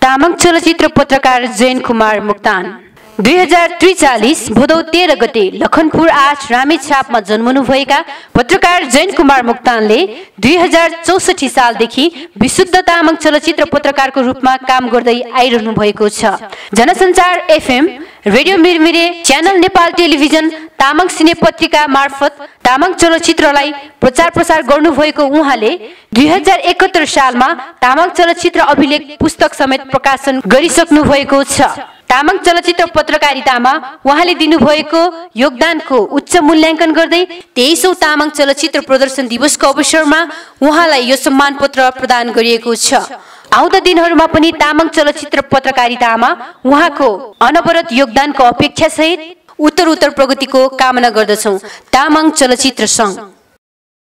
तामाङ चलचित्र पत्रकार जैन कुमार मोक्तान 2043 भदौ 13 गते लखनपुर 8 रामेछापमा जन्मनुभएका पत्रकार जैन कुमार मोक्तानले 2064 सालदेखि विशुद्ध तामाङ चलचित्र पत्रकारको रूपमा काम गर्दै आइरहनु भएको छ। जनसञ्चार FM, radio Mirmire, channel Nepal television, Tamang cine पत्रिका मार्फत तामाङ चलचित्रलाई प्रचार प्रसार गर्नुभएको उहाँले 2071 सालमा तामाङ चलचित्र अभिलेख पुस्तक समेत प्रकाशन गरिसक्नु भएको छ। तामाङ चलचित्र पत्रकारितामा उहाँले दिनुभएको योगदानको उच्च मूल्याङ्कन गर्दै 23औं तामाङ चलचित्र प्रदर्शन दिवसको अवसरमा उहाँलाई यो सम्मान पत्र प्रदान गरिएको छ। आउँदा दिनहरूमा पनि तामाङ चलचित्र पत्रकारितामा उहाँको अनवरत योगदानको अपेक्षा सहित उत्तरोत्तर प्रगतिको कामना गर्दछौं। तामाङ चलचित्र संघ।